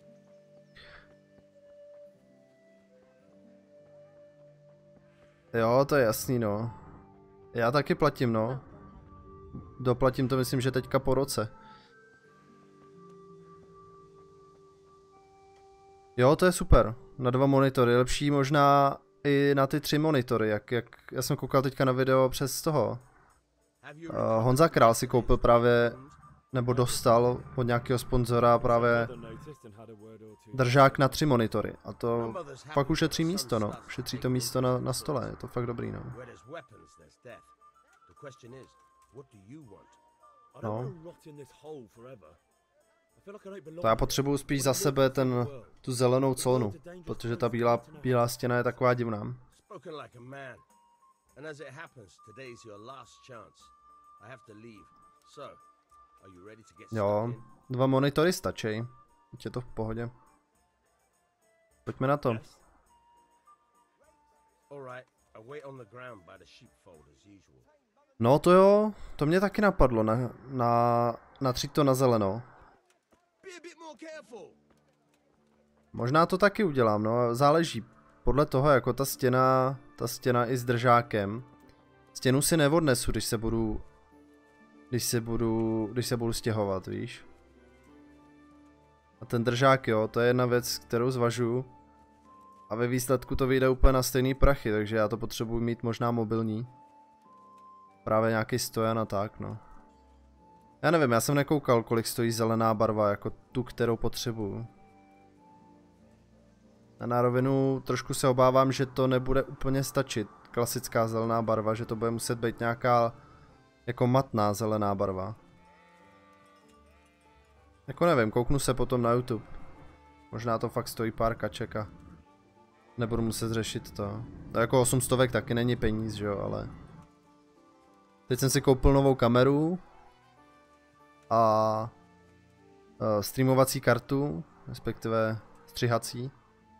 Jo, to je jasný, no. Já taky platím, no. Doplatím to, myslím, že teďka po roce. Jo, to je super. Na 2 monitory. Lepší možná i na ty 3 monitory, jak já jsem koukal teďka na video přes toho. Honza Král si koupil právě, nebo dostal od nějakého sponzora právě držák na 3 monitory. A to fakt ušetří místo, no. Ušetří to místo na stole, je to fakt dobrý, no. No. To já potřebuju spíš za sebe tu zelenou cónu, protože ta bílá stěna je taková divná. Jo, 2 monitory stačí. Teď je to v pohodě. Pojďme na to. No to jo, to mě taky napadlo, natřít to na zeleno. Možná to taky udělám, no, záleží. Podle toho, jako ta stěna i s držákem. Stěnu si neodnesu, když se budu stěhovat, víš. A ten držák, jo, to je jedna věc, kterou zvažuju. A ve výsledku to vyjde úplně na stejný prachy, takže já to potřebuji mít možná mobilní. Právě nějaký stojan a tak, no. Já nevím, já jsem nekoukal, kolik stojí zelená barva, jako tu, kterou potřebuju. A na rovinu trošku se obávám, že to nebude úplně stačit. Klasická zelená barva, že to bude muset být nějaká jako matná zelená barva. Jako nevím, kouknu se potom na YouTube. Možná to fakt stojí pár kaček a nebudu muset řešit to. To jako 800 taky není peníz, že jo, ale... Teď jsem si koupil novou kameru a streamovací kartu, respektive střihací.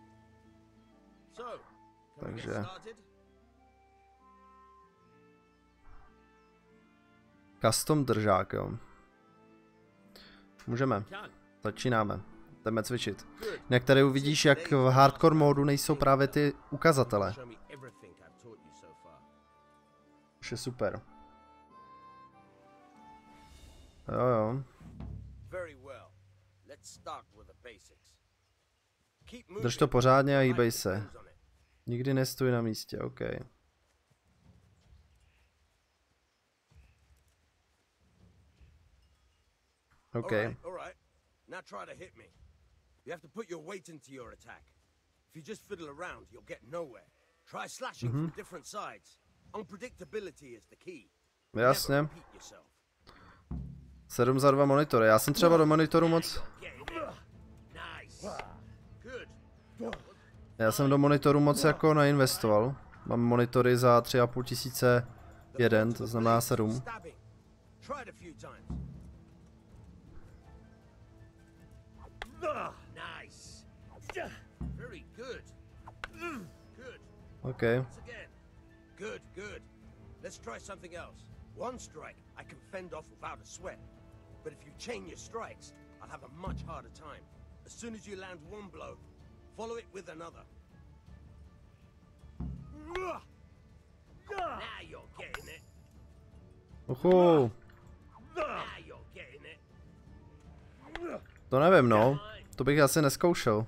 Takže... Custom držák, jo. Můžeme. Začínáme. Jdeme cvičit. Jak tady uvidíš, jak v hardcore módu nejsou právě ty ukazatele. Což je super. Jo, jo. Drž to pořádně a hýbej se. Nikdy nestůj na místě, OK. OK.
Now try to hit me. You have to put your weight into your attack. If you just fiddle around, you'll get nowhere. Try slashing from different sides. Unpredictability is the key.
Jasně. 7 za 2 monitory. Já jsem třeba do monitoru moc... Já jsem do monitoru moc jako neinvestoval. Mám monitory za 3,5 tisíce jeden, to znamená 7. Okay.
Good, good. Let's try something else. One strike I can fend off without a sweat. But if you chain your strikes, I'll have a much harder time. As soon as you land one blow, follow it with another. Now you're getting it.
Oho.
Now you're getting it.
To nevím, no. To bych asi neskoušel.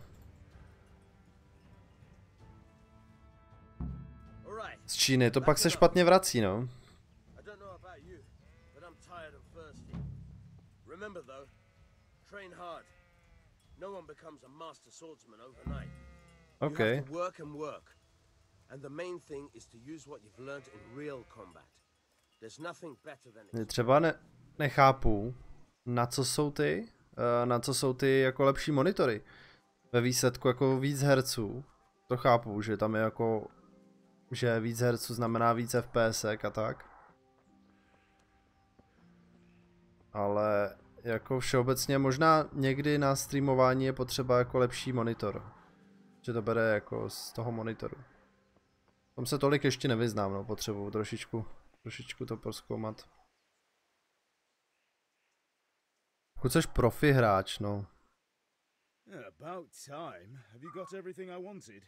Z Číny, to pak se špatně vrací, no. OK. Třeba nechápu, na co jsou ty jako lepší monitory. Ve výsledku jako víc herců. To chápu, že tam je jako... Že víc herců znamená víc FPS a tak. Ale jako všeobecně možná někdy na streamování je potřeba jako lepší monitor. Že to bere jako z toho monitoru. Tam se tolik ještě nevyznám, no, potřebuji trošičku to prozkoumat. Pokud jsi profi hráč, no.
About time. Have you got everything I wanted?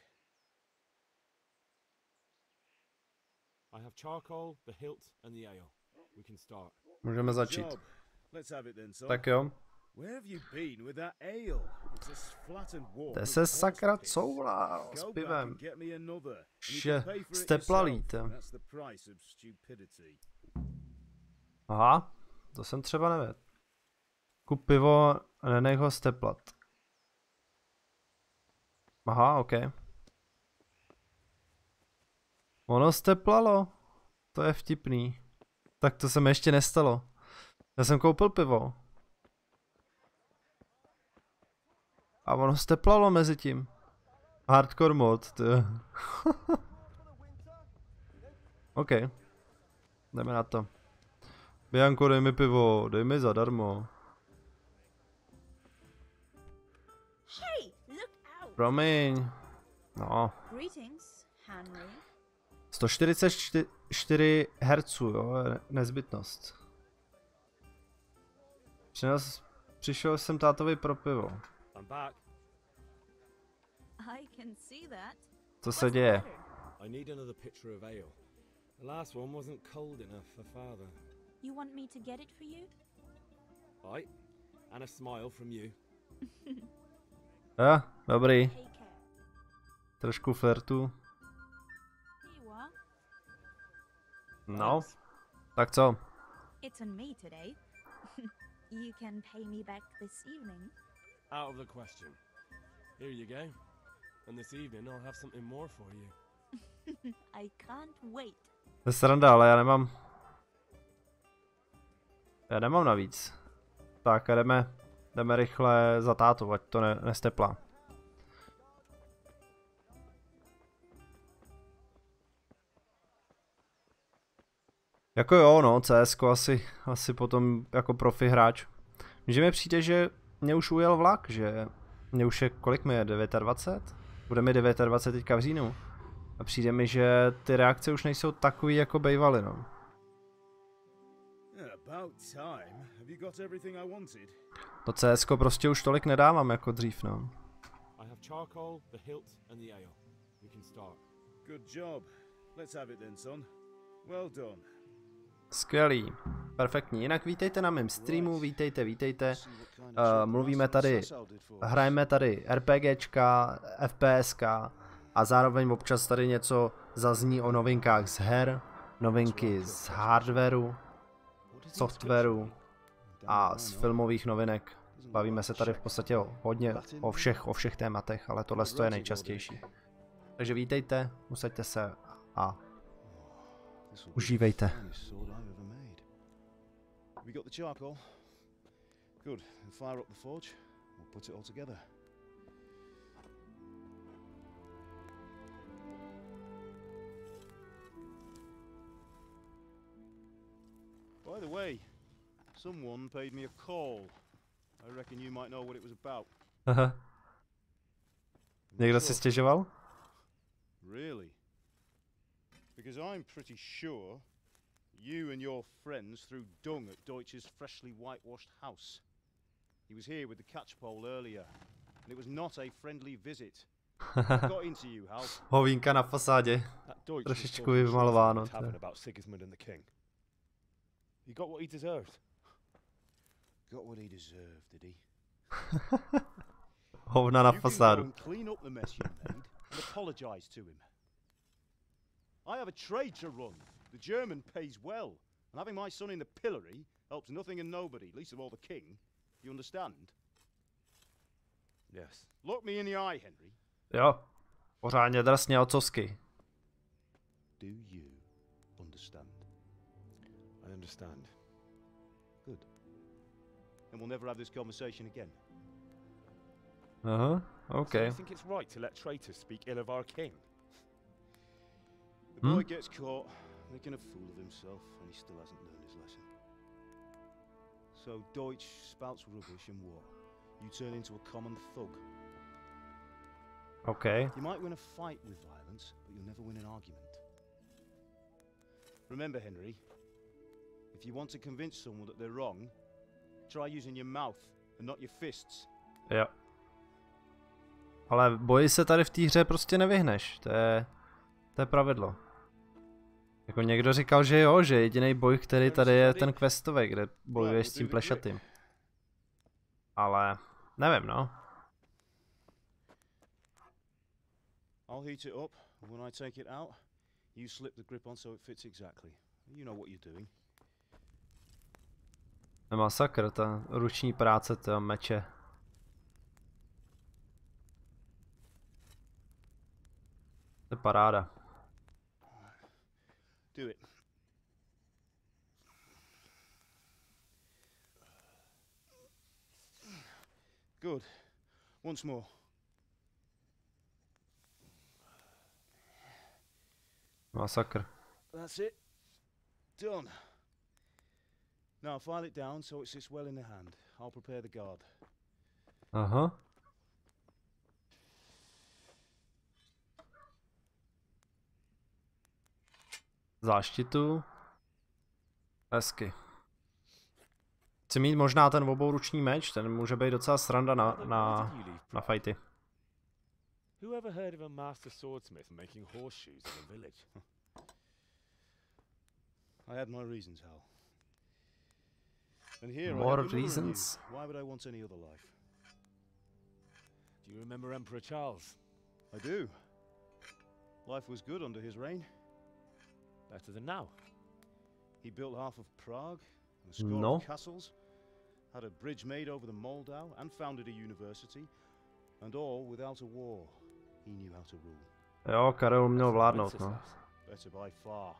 I have charcoal, the hilt and the ale. We can start.
Můžeme začít.
Let's have it then, son.
Tak jo.
Where have you been with that ale? It's as flat and warm.
To se sakra couvlá s pivem. Že steplalíte. Aha, to jsem třeba nevěděl. Kup pivo a nenech ho steplat. Aha, OK. Ono steplalo. To je vtipný. Tak to se mi ještě nestalo. Já jsem koupil pivo. A ono steplalo mezi tím. Hardcore mod, to je. OK. Jdeme na to. Bianco, dej mi pivo, dej mi zadarmo. Promiň. No. 144 Hz, jo, je nezbytnost. Přišel jsem tátovi pro pivo. Co se děje?
I need another pitcher of ale. The last one wasn't cold enough for father.
You want me to get it for you?
Right. And a smile from you.
Dobrý. Trošku flirtu. No, tak co?
It's on me today. You can pay me back this evening.
Out of the question. Here you go. And this evening I'll have something more for you.
I can't wait.
To je sranda, ale já nemám navíc. Tak a jdeme rychle za tátu, ať to nesteplá. Jako jo, no, CSko asi potom jako profi hráč. Že mi přijde, že mě už ujel vlak, že mě už je, kolik mi je, 29? Bude mi 29 teďka v říjnu. A přijde mi, že ty reakce už nejsou takový, jako bejvaly, no. To CSko prostě už tolik nedávám jako dřív, no. Skvělý, perfektní. Jinak vítejte na mém streamu, vítejte. Hrajeme tady RPGčka, FPSka a zároveň občas tady něco zazní o novinkách z her, novinky z hardwareu, softwaru a z filmových novinek. Bavíme se tady v podstatě hodně o všech tématech, ale tohle je nejčastější. Takže vítejte, usaďte se a užívejte.
We got the charcoal. Good. And fire up the forge. We'll put it all together. By the way, someone paid me a call. I reckon you might know what it was about.
Aha. Někdo si stěžoval?
Really? Because I'm pretty sure you and your friends threw dung at Deutsch's freshly whitewashed house. He was here with the catchpole earlier, and it was not a friendly visit. I got into you, Hal.
Hovínka na fasádě. Trošičku vymalováno.
About Sigismund and the king. He got what he deserved. Got what he deserved, did he?
Hovna na fasádu.
Clean up the mess you made and apologize to him. I have a trade to run. The German pays well, and having my son in the pillory helps nothing and nobody, least of all the king. You understand? Yes. Look me in the eye, Henry.
Jo, pořádně drsně ocovsky.
Do you understand? I understand. Good. Then we'll never have this conversation again.
Okay.
So you think it's right to let traitors speak ill of our king?
The boy gets caught, making a fool of himself, and he still hasn't learned his lesson. So Deutsch spouts rubbish and what? You turn into a common thug.
Okay.
You might win a fight with violence, but you'll never win an argument. Remember, Henry, if you want to convince someone that they're wrong, try using your mouth and not your fists.
Jo. Ale boji se tady v té hře prostě nevyhneš, to je pravidlo. Jako někdo říkal, že jo, že jediný boj, který tady je ten questový, kde bojuješ s tím plešatým. Ale nevím, no.
I'll heat it up, and when I take it out, you slip the grip on so it fits exactly. You know what you're doing.
Masakr, ta ruční práce, to meče. To je paráda.
Do it. Good. Once more.
Masakr.
That's it. Done. Now file it down so it sits well in the hand. I'll prepare the guard.
Aha. Záštitu. Hezky. Chci mít možná ten obouruční meč, ten může být docela sranda na fighty.
Who ever heard of a master swordsmith making horseshoes in a village?
I had my reasons, Hal. And here
More
I have
reasons?
Why would I want any other life?
Do you remember Emperor Charles?
I do. Life was good under his reign.
Better than now.
He built half of Prague and a score of castles, had a bridge made over the Moldau, and founded a university, and all without a war. He knew how to rule.
Jo, Karel uměl vládnout, no.
Better by far.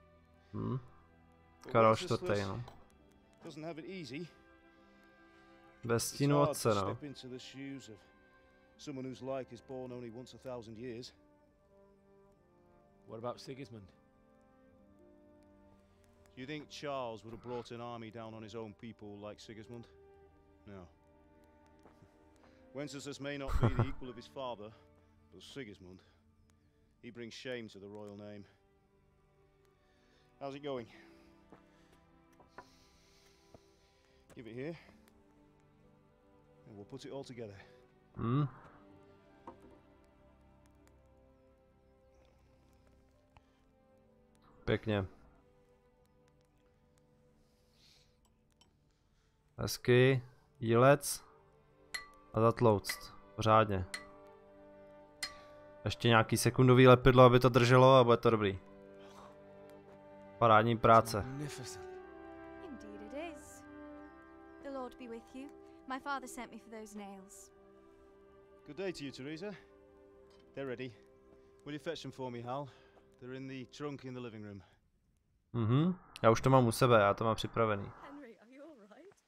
Karel čtvrtý, no.
Doesn't have it easy.
Bez stínu otce, no.
Step into the shoes of someone whose like is born only once 1,000 years.
What about Sigismund?
Do you think Charles would have brought an army down on his own people like Sigismund? No. Wenceslas may not be the equal of his father, but Sigismund, he brings shame to the royal name. How's it going? Give it here, and we'll put it all together.
Pěkně. Hezky, jílec a zatlouct. Pořádně. Ještě nějaký sekundový lepidlo, aby to drželo a bude to dobrý. Parádní práce.
Indeed it is. The Lord be with you. My father sent me for those nails.
Good day to you, Teresa. They're ready. Will you fetch them for me, Hal? They're in the trunk in the living room.
Já už to mám u sebe, já to mám připravený.
Henry, are you all right?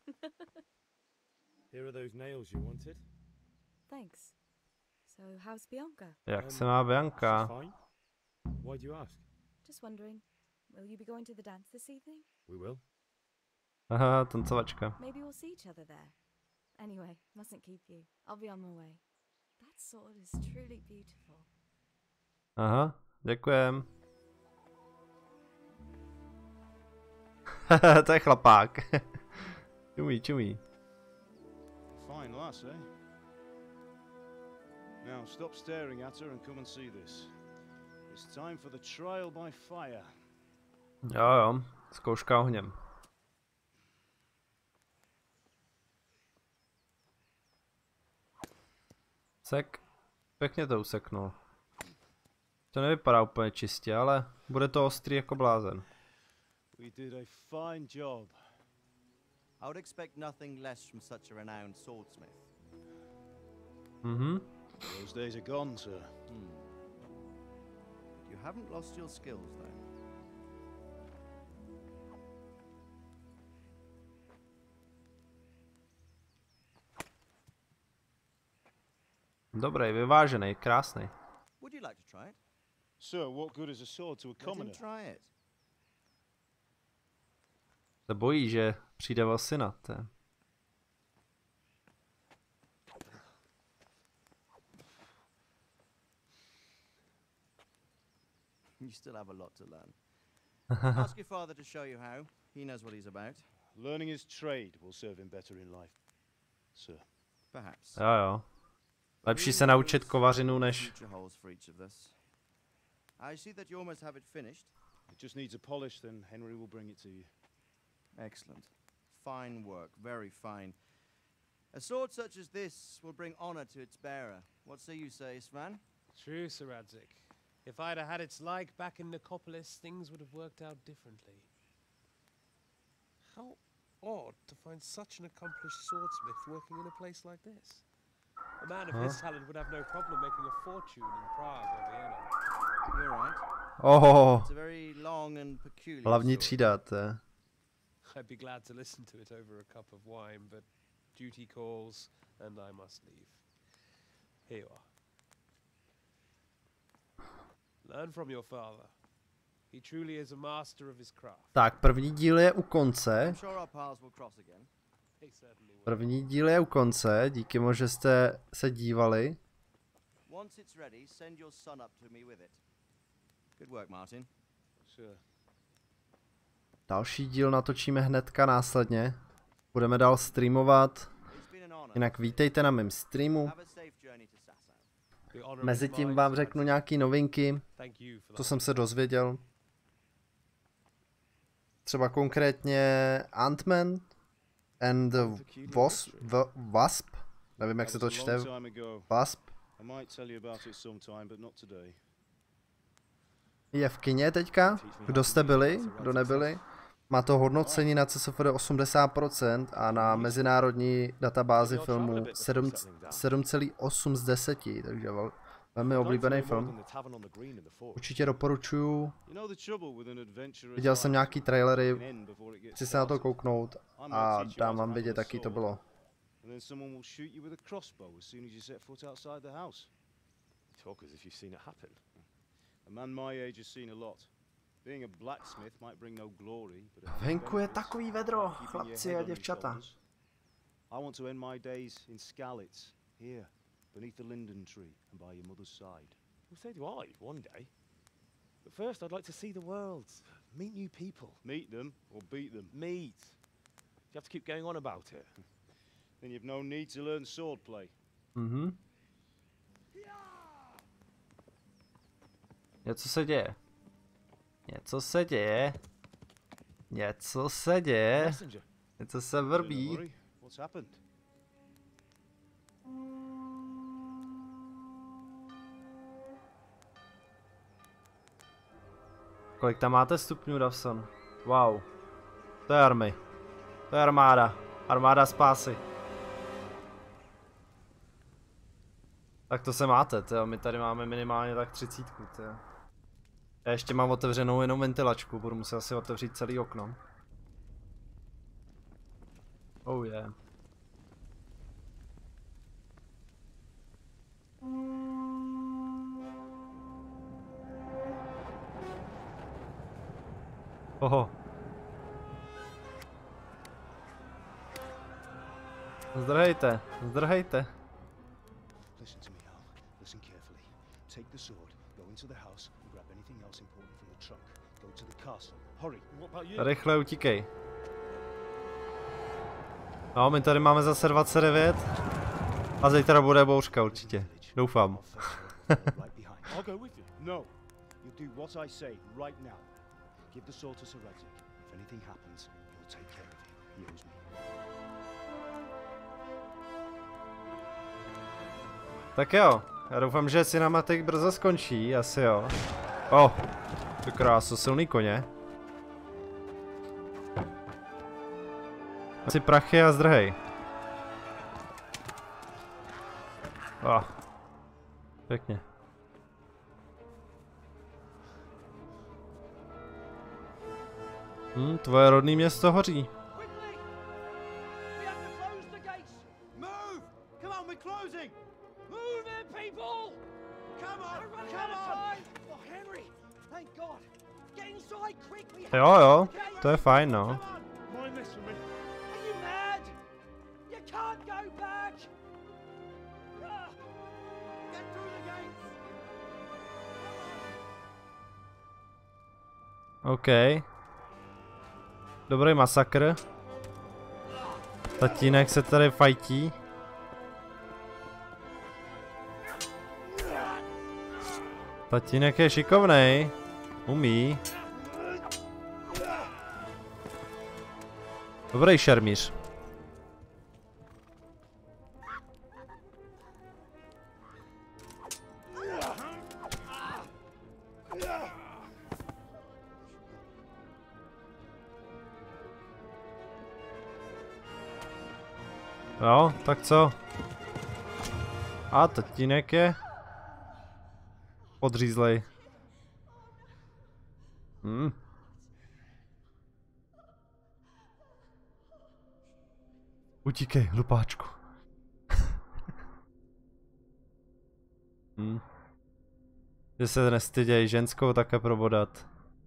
Here are those nails you wanted.
Thanks. So, how's Bianca?
Jak se má Bianca?
Fine. Why do you ask?
Just wondering, will you be going to the dance this evening?
We will.
Aha, tancovačka.
Maybe we'll see each other there. Anyway, mustn't keep you. I'll be on my way. That sword is truly beautiful.
Aha, děkujem. To je chlapák. Čumí.
Fine lass, eh? Now stop staring at her and come and see this. It's time for the trial by fire.
Jo, zkouška ohněm. Sek. Pěkně to useknul. To nevypadá úplně čistě, ale bude to ostrý jako blázen.
We did a fine job.
I would expect nothing less from such a renowned swordsmith.
Those days are gone, sir.
You haven't lost your skills, though.
Dobrý, vyvážený, krásný.
Would you like to try it?
Sir, what good is a sword to a commoner?
Let him try it.
Se bojí, že přijde o syna.
You still have a lot to learn. Ask your father to show you how. He knows what he's about.
Learning his trade will serve him better in life, sir.
Perhaps.
Jo. Lepší se naučit kovařinu než...
I see that you almost have it finished.
It just needs a polish, then Henry will bring it to you.
Excellent. Fine work, very fine. A sword such as this will bring honor to its bearer. What say you, Svan?
True, Sir Radzig. If I'd had its like back in Nicopolis, things would have worked out differently. How odd to find such an accomplished swordsmith working in a place like this. A man of his talent would have no problem making a fortune in Prague or Vienna.
You're right.
Oh.
It's a very long and peculiar
Hlavní třída, to je.
I'd be glad to listen to it over a cup of wine, but duty calls and I must leave. Here you are. Learn from your father. He truly is a master of his craft.
Tak, první díl je u konce. První díl je u konce, díky mu, že jste se dívali.
Once it's ready, send your son up to me with it. Good work, Martin.
Sure.
Další díl natočíme hnedka následně. Budeme dál streamovat. Jinak vítejte na mém streamu. Mezitím vám řeknu nějaký novinky, co jsem se dozvěděl. Třeba konkrétně Ant-Man and the Wasp. Nevím, jak se to čte. Wasp. je v kině teďka. Kdo jste byli, kdo nebyli. Má to hodnocení na CSFD 80% a na mezinárodní databázi filmu 7,8 z 10, takže velmi oblíbený film. Určitě doporučuju. Viděl jsem nějaký trailery, chci se na to kouknout a dám vám vědět, jaký to bylo. Venku je takový vedro, chlapci a děvčata.
I want to end my days in Skalitz, here, beneath the linden tree and by your mother's side.
Well, so do I, one day. But first I'd like to see the world, meet new people.
Meet them or beat them?
Meet. You have to keep going on about it.
Then you've no need to learn swordplay.
Mhm. Něco se děje. Něco se děje. Něco se děje. Něco se vrbí.
What's happened?
Kolik tam máte stupňů, Dawson? Wow. To je army. To je armáda. Armáda spásy. Tak to se máte, tyjo. My tady máme minimálně tak 30, tyjo. Já ještě mám otevřenou jenom ventilačku, budu muset asi otevřít celý okno. Oh yeah. Oho. Zdrhejte, zdrhejte.
Listen to me, Hal. Listen carefully. Take the sword, go into the house and grab anything else important from the trunk. Go to the castle. Hurry. What about you?
Rychle utíkej. No, my tady máme zase 29. A zítra bude bouřka určitě. Doufám.
I'll go with you. No. You do what I say right now. Give the sword to Sir Radzig. If anything happens, he'll take care of you. He owes me.
Tak jo, já doufám, že cinematik brzo skončí, asi jo. Oh, to krásu, silný koně. Asi prachy a zdrhej. Oh, pěkně. Tvoje rodné město hoří. Jo, jo, to je fajn, no. OK. Dobrý masakr. Tatínek se tady fajtí. Tatínek je šikovnej. Umí. Dobrý šermíř. Jo, tak co? A tatínek je podřízlej. Utíkej, hlupáčku. Že se nestyděj ženskou také probodat.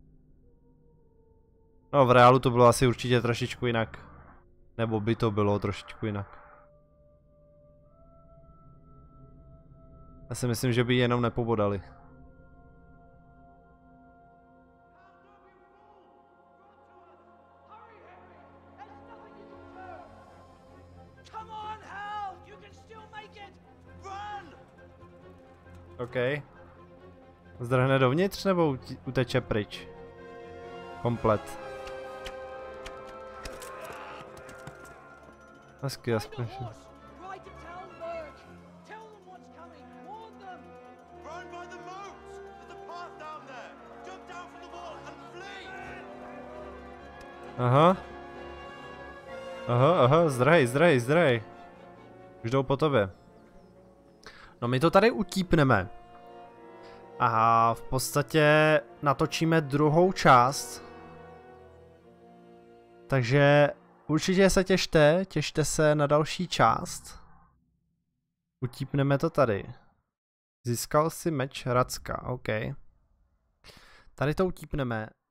No v reálu to bylo asi určitě trošičku jinak. Nebo by to bylo trošičku jinak. Já si myslím, že by ji jenom nepobodali. OK. Zdrhne dovnitř nebo uteče pryč? Komplet. Hezky, aspoň. Aha. Aha, zdrhej. Už jdou po tobě. No my to tady utípneme. A v podstatě natočíme druhou část. Takže určitě se těšte se na další část. Utípneme to tady. Získal si meč Racka, OK. Tady to utípneme